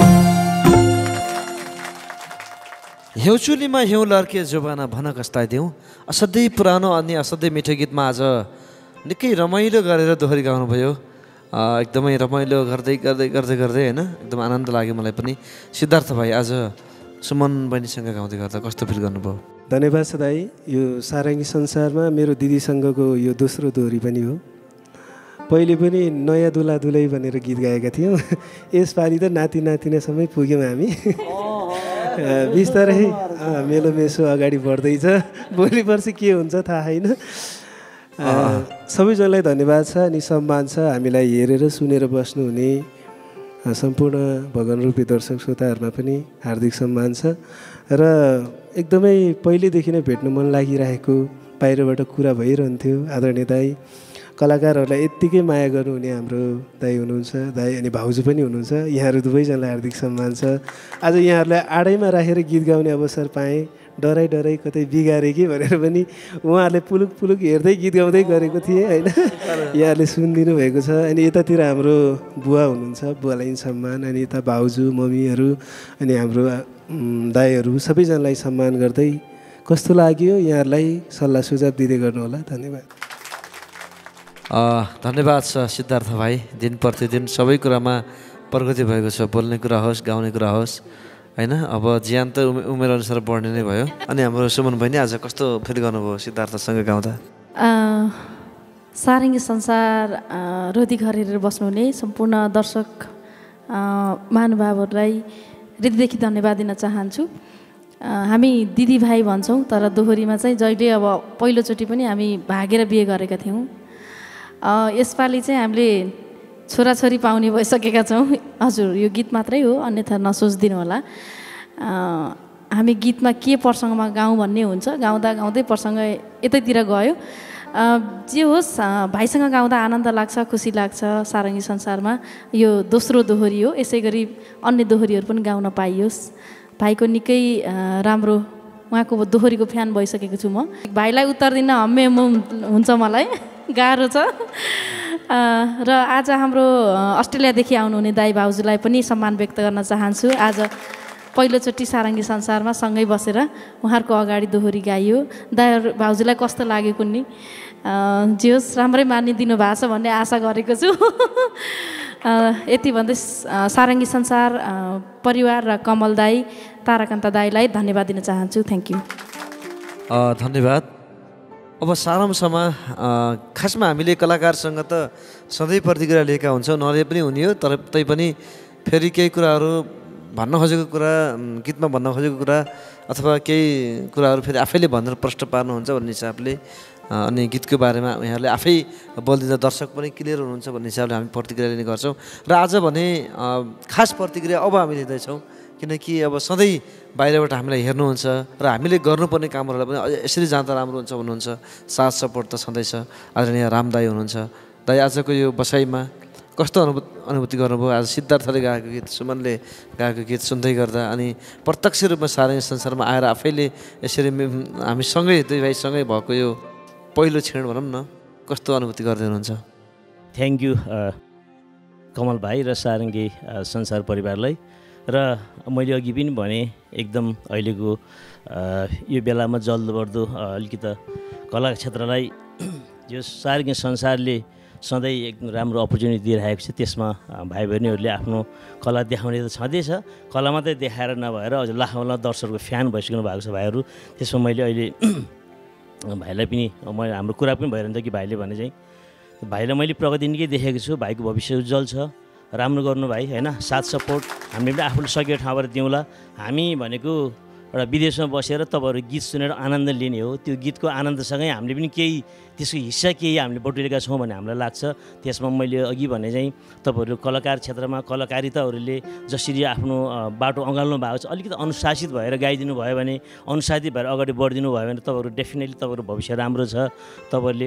हिउँ चुलीमा हिउँ लर्के जोबाना भन कसलाई देऊ असाध्यै पुरानो अनि असाध्यै मिठो गीतमा आज निकै रमाइलो गरेर दोहोरी गाउनुभयो एकदमै रमाइलो गर्दै गर्दै गर्दै गर्दै होइन एकदम आनन्द लाग्यो मलाई पनि सिद्धार्थ भाइ आज सुमन बहिनीसँग गाउँदै गर्दा कस्तो फिल गर्नुभयो धन्यवाद छ दाइ यो सारङ्गी संसारमा मेरो दिदीसँगको यो दोस्रो दोहोरी पनि हो पहिले पनि नयाँ दुला दुलै भनेर गीत गाएका थियौँ यसपालि त नाति नातिनासम्मै पुग्यौँ हामी बिस्तारै मेलो मेसो अगाडि बढ्दैछ भोलि पर्सि के हुन्छ थाहा छैन सबैजनालाई धन्यवाद छ अनि सम्मान छ हामीलाई हेरेर सुनेर बस्नुहुने सम्पूर्ण भगवान रूपी दर्शक श्रोताहरूमा पनि हार्दिक सम्मान छ र एकदमै पहिलेदेखि नै भेट्न मन लागिरहेको बाहिरबाट कुरा भइरहन्थ्यो आदरणीय दाइ कलाकारहरूलाई यत्तिकै माया गर्नुहुने हाम्रो दाइ हुनुहुन्छ दाइ अनि भाउजू पनि हुनुहुन्छ यहाँहरू दुवैजनालाई हार्दिक सम्मान छ आज यहाँहरूलाई आडैमा राखेर गीत गाउने अवसर पाएँ डराइ डराइ कतै बिगारे कि भनेर पनि उहाँहरूले पुलुक पुलुक हेर्दै गीत गाउँदै गरेको थिएँ होइन यहाँहरूले सुनिदिनु भएको छ अनि यतातिर हाम्रो बुवा हुनुहुन्छ बुवालाई सम्मान अनि यता भाउजू मम्मीहरू अनि हाम्रो दाइहरू सबैजनालाई सम्मान गर्दै कस्तो लाग्यो यहाँहरूलाई सल्लाह सुझाव दिँदै गर्नुहोला धन्यवाद धन्यवाद छ सिद्धार्थ भाइ दिन प्रतिदिन सबै कुरामा प्रगति भएको छ बोल्ने कुरा होस् गाउने कुरा होस् होइन अब ज्यान त उमे उमेर अनुसार बढ्ने नै भयो अनि हाम्रो सुमन बहिनी आज कस्तो फिल गर्नुभयो सिद्धार्थसँग गाउँदा सारङ्गी संसार रोधी घर हेरेर बस्नुहुने सम्पूर्ण दर्शक महानुभावहरूलाई हृदयदेखि धन्यवाद दिन चाहन्छु हामी दिदीभाइ भन्छौँ तर दोहोरीमा चाहिँ जहिले अब पहिलोचोटि पनि हामी भागेर बिहे गरेका थियौँ यसपालि चाहिँ हामीले छोराछोरी पाउने भइसकेका छौँ हजुर यो गीत मात्रै हो अन्यथा नसोचिदिनु होला हामी गीतमा के प्रसङ्गमा गाउँ भन्ने हुन्छ गाउँदा गाउँदै प्रसङ्ग यतैतिर गयो जे होस् भाइसँग गाउँदा आनन्द लाग्छ खुसी लाग्छ सारङ्गी संसारमा यो दोस्रो दोहोरी हो यसै गरी अन्य दोहोरीहरू पनि गाउन पाइयोस् भाइको निकै राम्रो उहाँको दोहोरीको फ्यान भइसकेको छु म भाइलाई उत्तर दिन हम्मे हुन्छ मलाई गाह्रो छ र आज हाम्रो अस्ट्रेलियादेखि आउनुहुने दाइ भाउजूलाई पनि सम्मान व्यक्त गर्न चाहन्छु आज पहिलोचोटि सारङ्गी संसारमा सँगै बसेर उहाँहरूको अगाडि दोहोरी गाइयो दाइ भाउजूलाई कस्तो लाग्यो कुन्नी जे होस् राम्रै मानिदिनु भएको छ भन्ने आशा गरेको छु। यति भन्दै सारङ्गी संसार परिवार र कमल दाई ताराकान्त दाईलाई धन्यवाद दिन चाहन्छु। Thank you. धन्यवाद। अब सारांशमा खासमा हामीले कलाकारसँग त सधैँ प्रतिक्रिया लिएका हुन्छौँ, नलिए पनि हुने हो, तर तैपनि फेरि केही कुराहरू भन्न खोजेको कुरा, गीतमा भन्न खोजेको कुरा अथवा केही कुराहरू फेरि आफैले भनेर प्रश्न पार्नुहुन्छ भन्ने हिसाबले अनि गीतको बारेमा यहाँहरूले आफै बोलिदिँदा दर्शक पनि क्लियर हुनुहुन्छ भन्ने हिसाबले हामी प्रतिक्रिया लिने गर्छौँ। र आज भने खास प्रतिक्रिया अब हामी लिँदैछौँ, किनकि अब सधैँ बाहिरबाट हामीलाई हेर्नुहुन्छ र हामीले गर्नुपर्ने कामहरूलाई पनि यसरी जाँदा राम्रो हुन्छ भन्नुहुन्छ। साथ सपोर्ट त सधैँ छ। आदरणीय राम दाई हुनुहुन्छ। दाई आजको यो बसाइमा कस्तो अनुभूति अनुभूति गर्नुभयो? आज सिद्धार्थले गाएको गीत, सुमनले गाएको गीत सुन्दै गर्दा अनि प्रत्यक्ष रूपमा सारङ्गी संसारमा आएर आफैले यसरी हामीसँगै दुई भाइसँगै भएको यो पहिलो क्षण भनौँ न, कस्तो अनुभूति गर्दै हुनुहुन्छ? थ्याङ्क यू कमल भाइ र सारङ्गी संसार परिवारलाई। र मैले अघि पनि भने एकदम अहिलेको यो बेलामा जल्दो बढ्दो अलिकति कला क्षेत्रलाई जो सारङ्गी संसारले सधैँ एकदम राम्रो अपर्च्युनिटी दिइरहेको छ, त्यसमा भाइ बहिनीहरूले आफ्नो कला देखाउने त छँदैछ। कला मात्रै देखाएर नभएर अझ लाखौँ लाख दर्शकहरूको फ्यान भइसक्नु भएको छ भाइहरू। त्यसमा मैले अहिले भाइलाई पनि मैले हाम्रो कुरा पनि भइरहन्छ कि भाइले भने चाहिँ भाइलाई मैले प्रगति निकै देखेको छु। भाइको भविष्य उज्जवल छ। राम्रो गर्नु भाइ, होइन? साथ सपोर्ट हामीले पनि आफूले सकेको ठाउँबाट दिउँला। हामी भनेको एउटा विदेशमा बसेर तपाईँहरू गीत सुनेर आनन्द लिने हो। त्यो गीतको आनन्दसँगै हामीले पनि केही त्यसको हिस्सा केही हामीले बटुलेका छौँ भन्ने हामीलाई लाग्छ। त्यसमा मैले अघि भने चाहिँ तपाईँहरू कलाकार क्षेत्रमा कलाकारिताहरूले जसरी आफ्नो बाटो अँगाल्नु भएको छ, अलिकति अनुशासित भएर गाइदिनु भयो भने, अनुशासित भएर अगाडि बढिदिनु भयो भने तपाईँहरू डेफिनेटली तपाईँहरू भविष्य राम्रो छ। तपाईँहरूले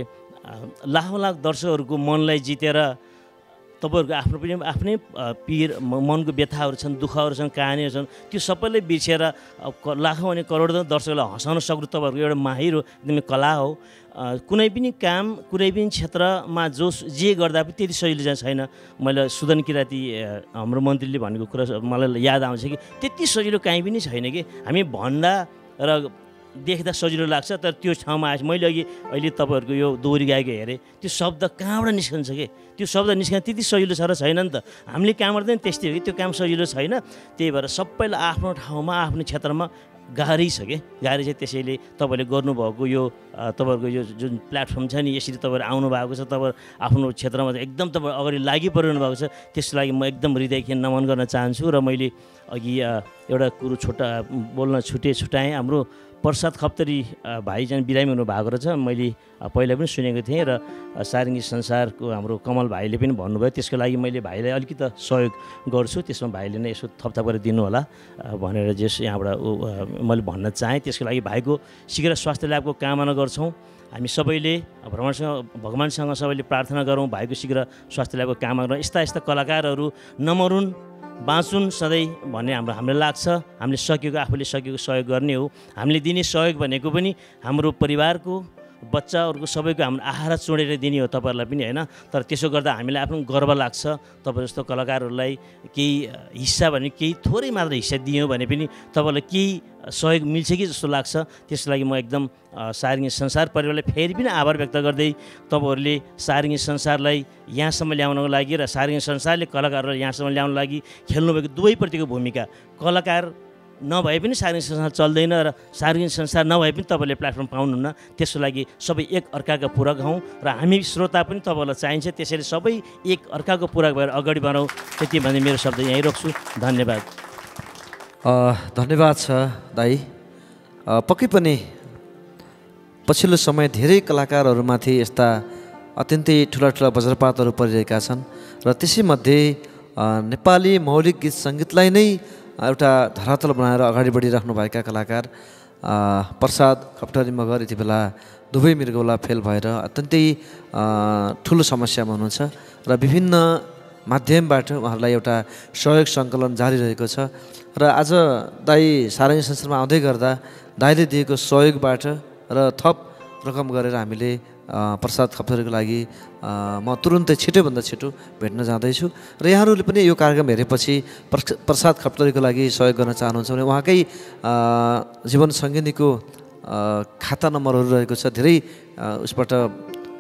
लाखौँ लाख दर्शकहरूको मनलाई जितेर तपाईँहरूको आफ्नो पनि आफ्नै पीर मनको व्यथाहरू छन्, दुःखहरू छन्, कहानीहरू छन्, त्यो सबैले बिर्सेर लाखौँ अनि करोडौँ दर्शकलाई हँसाउन सक्नु तपाईँहरूको एउटा माहिर हो, एकदमै कला हो। कुनै पनि काम कुनै पनि क्षेत्रमा जो जे गर्दा पनि त्यति सजिलो चाहिँ छैन। मैले सुदन किराती हाम्रो मन्त्रीले भनेको कुरा मलाई याद आउँछ कि त्यति सजिलो काहीँ पनि छैन कि हामी भन्दा र देख्दा सजिलो लाग्छ, तर त्यो ठाउँमा आएछ। मैले अघि अहिले तपाईँहरूको यो दोहोरी गाएको हेरेँ, त्यो शब्द कहाँबाट निस्कन्छ कि? त्यो शब्द निस्कन त्यति सजिलो छ र छैन नि त। हामीले काम गर्दा पनि त्यस्तै हो कि त्यो काम सजिलो छैन। त्यही भएर सबैलाई आफ्नो ठाउँमा आफ्नो क्षेत्रमा गाह्रै छ कि गाह्रै छ। त्यसैले तपाईँले गर्नुभएको यो तपाईँहरूको यो जुन प्लेटफर्म छ नि, यसरी तपाईँहरू आउनु भएको छ, तपाईँ आफ्नो क्षेत्रमा एकदम तपाईँ अगाडि लागि परिरहनु भएको छ। त्यसको लागि म एकदम हृदयदेखि नमन गर्न चाहन्छु। र मैले अघि एउटा कुरो छोटा बोल्न छुटे छुट्याएँ। हाम्रो प्रसाद खप्तरी भाइ चाहिँ बिरामी हुनुभएको रहेछ, मैले पहिला पनि सुनेको थिएँ। र सारङ्गी संसारको हाम्रो कमल भाइले पनि भन्नुभयो, त्यसको लागि मैले भाइलाई अलिकति सहयोग गर्छु, त्यसमा भाइले नै यसो थपथाप गरेर दिनु होला भनेर जस यहाँबाट मैले भन्न चाहेँ। त्यसको लागि भाइको शीघ्र स्वास्थ्य लाभको कामना गर्छौँ। हामी सबैले भगवान्सँग भगवान्सँग सबैले प्रार्थना गरौँ भाइको शीघ्र स्वास्थ्य लाभको कामना गरौँ। यस्ता यस्ता कलाकारहरू नमरुन्, बाँचुन् सधैँ भन्ने हाम्रो हामीलाई लाग्छ। हामीले सकेको आफूले सकेको सहयोग गर्ने हो। हामीले दिने सहयोग भनेको पनि हाम्रो परिवारको बच्चाहरूको सबैको हाम्रो आहारा चोडेर दिने हो तपाईँहरूलाई पनि, होइन? तर त्यसो गर्दा हामीलाई आफ्नो गर्व लाग्छ। तपाईँ जस्तो कलाकारहरूलाई केही हिस्सा भने केही थोरै मात्र हिस्सा दियो भने पनि तपाईँलाई केही सहयोग मिल्छ कि जस्तो लाग्छ। त्यसको लागि म एकदम सारङ्गी संसार परिवारलाई फेरि पनि आभार व्यक्त गर्दै तपाईँहरूले सारङ्गी संसारलाई यहाँसम्म ल्याउनको लागि र सारङ्गी संसारले कलाकारहरूलाई यहाँसम्म ल्याउनको लागि खेल्नुभएको दुवैप्रतिको भूमिका, कलाकार नभए पनि सारङ्गी संसार चल्दैन र सारङ्गी संसार नभए पनि तपाईँले प्लेटफर्म पाउनुहुन्न। त्यसको लागि सबै एक अर्काका पूरक हौँ र हामी श्रोता पनि तपाईँहरूलाई चाहिन्छ। त्यसैले सबै एक अर्काको पूरक भएर अगाडि बढौँ। त्यति भन्दै मेरो शब्द यहीँ रोक्छु। धन्यवाद। धन्यवाद छ दाई। पक्कै पनि पछिल्लो समय धेरै कलाकारहरूमाथि यस्ता अत्यन्तै ठुला ठुला वज्रपातहरू परिरहेका छन् र त्यसैमध्ये नेपाली मौलिक गीत सङ्गीतलाई नै एउटा धरातल बनाएर अगाडि बढिराख्नुभएका कलाकार प्रसाद खप्तरी मगर यति बेला दुवै मृगौला फेल भएर अत्यन्तै ठुलो समस्यामा हुनुहुन्छ र विभिन्न माध्यमबाट उहाँहरूलाई एउटा सहयोग सङ्कलन जारी रहेको छ। र आज दाई सारङ्गी संसारमा आउँदै गर्दा दाइले दिएको सहयोगबाट र थप रकम गरेर हामीले प्रसाद खप्तरीको लागि म तुरुन्तै छिटोभन्दा छिटो भेट्न जाँदैछु। र यहाँहरूले पनि यो कार्यक्रम हेरेपछि प्रसाद खप्तरीको लागि सहयोग गर्न चाहनुहुन्छ भने उहाँकै जीवन सङ्गिनीको खाता नम्बरहरू रहेको छ, धेरै उसबाट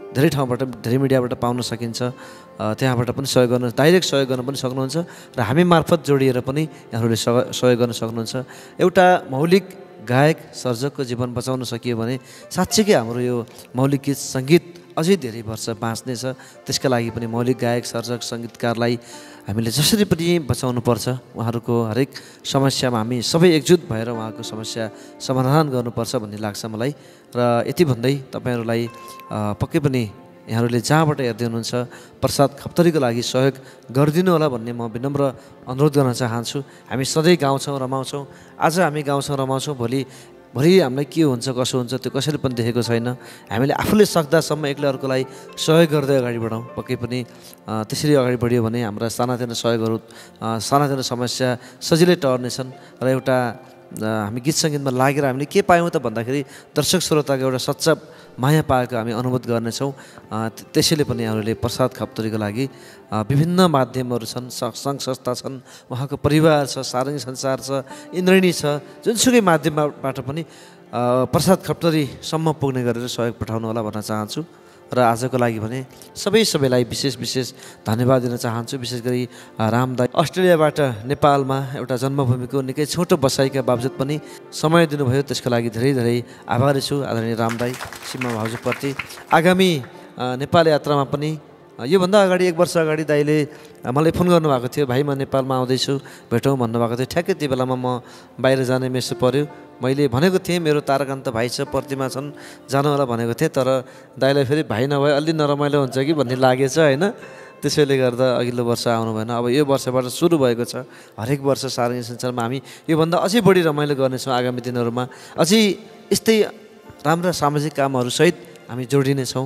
धेरै ठाउँबाट धेरै मिडियाबाट पाउन सकिन्छ। त्यहाँबाट पनि सहयोग गर्न डाइरेक्ट सहयोग गर्न पनि सक्नुहुन्छ र हामी मार्फत जोडिएर पनि यहाँहरूले सहयोग गर्न सक्नुहुन्छ। एउटा मौलिक गायक सर्जकको जीवन बचाउन सकियो भने साँच्चीकै हाम्रो यो मौलिक गीत सङ्गीत अझै धेरै वर्ष बाँच्नेछ। त्यसका लागि पनि मौलिक गायक सर्जक सङ्गीतकारलाई हामीले जसरी पनि बचाउनुपर्छ, उहाँहरूको हरेक समस्यामा हामी सबै एकजुट भएर उहाँको समस्या समाधान गर्नुपर्छ भन्ने लाग्छ मलाई। र यति भन्दै तपाईँहरूलाई पक्कै पनि यहाँहरूले जहाँबाट हेर्दै हुनुहुन्छ प्रसाद खप्तरीको लागि सहयोग गरिदिनु होला भन्ने म विनम्र अनुरोध गर्न चाहन्छु। हामी सधैँ गाउँछौँ रमाउँछौँ, आज हामी गाउँछौँ रमाउँछौँ, भोलि भोलि हामीलाई के हुन्छ कसो हुन्छ त्यो कसैले पनि देखेको छैन। हामीले आफूले सक्दासम्म एक्लै अर्कोलाई सहयोग गर्दै अगाडि बढाउँ। पक्कै पनि त्यसरी अगाडि बढ्यो भने हाम्रा सानातिना सहयोगहरू सानातिना समस्या सजिलै टर्नेछन्। र एउटा हामी गीत सङ्गीतमा लागेर हामीले के पायौँ त भन्दाखेरि दर्शक श्रोताको एउटा सच्चा माया पाएको हामी अनुभूत गर्नेछौँ। त्यसैले पनि यहाँहरूले प्रसाद खप्तरीको लागि विभिन्न माध्यमहरू छन्, सङ्घ संस्था छन्, उहाँको परिवार छ, सारङ्गी संसार छ, इन्द्रणी छ, जुनसुकै माध्यमबाट पनि प्रसाद खप्तरीसम्म पुग्ने गरेर सहयोग पठाउनु होला भन्न चाहन्छु। र आजको लागि भने सबै सबैलाई विशेष विशेष धन्यवाद दिन चाहन्छु। विशेष गरी रामदाई अस्ट्रेलियाबाट नेपालमा एउटा जन्मभूमिको निकै छोटो बसाइका बावजुद पनि समय दिनुभयो, त्यसको लागि धेरै धेरै आभारी छु आदरणीय रामदाई सीमा भाउजूप्रति। आगामी नेपाल यात्रामा पनि योभन्दा अगाडि एक वर्ष अगाडि दाइले मलाई फोन गर्नुभएको थियो, भाइ म नेपालमा आउँदैछु भेटौँ भन्नुभएको थियो। ठ्याक्कै त्यो बेलामा म बाहिर जाने मेसो पऱ्यो। मैले भनेको थिएँ मेरो ताराकान्त भाइ छ, प्रतिमा छन्, जानु होला भनेको थिएँ, तर दाइलाई फेरि भाइ नभए अलि नरमाइलो हुन्छ कि भन्ने लागेछ होइन। त्यसैले गर्दा अघिल्लो वर्ष आउनु भएन। अब यो वर्षबाट सुरु भएको छ, हरेक वर्ष सारङ्गी संसारमा हामी योभन्दा अझै बढी रमाइलो गर्नेछौँ। आगामी दिनहरूमा अझै यस्तै राम्रा सामाजिक कामहरूसहित हामी जोडिनेछौँ।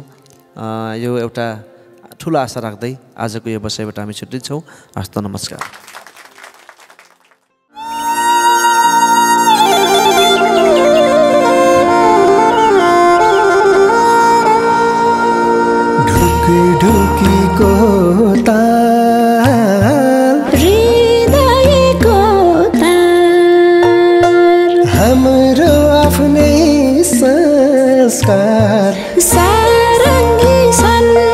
यो एउटा ठुलो आशा राख्दै आजको यो बसाइबाट हामी छुट्टिन्छौँ। हस्त नमस्कार। ढुकीको ताल हृदयको ताल हाम्रो आफ्नै संस्कार सारङ्गी सन्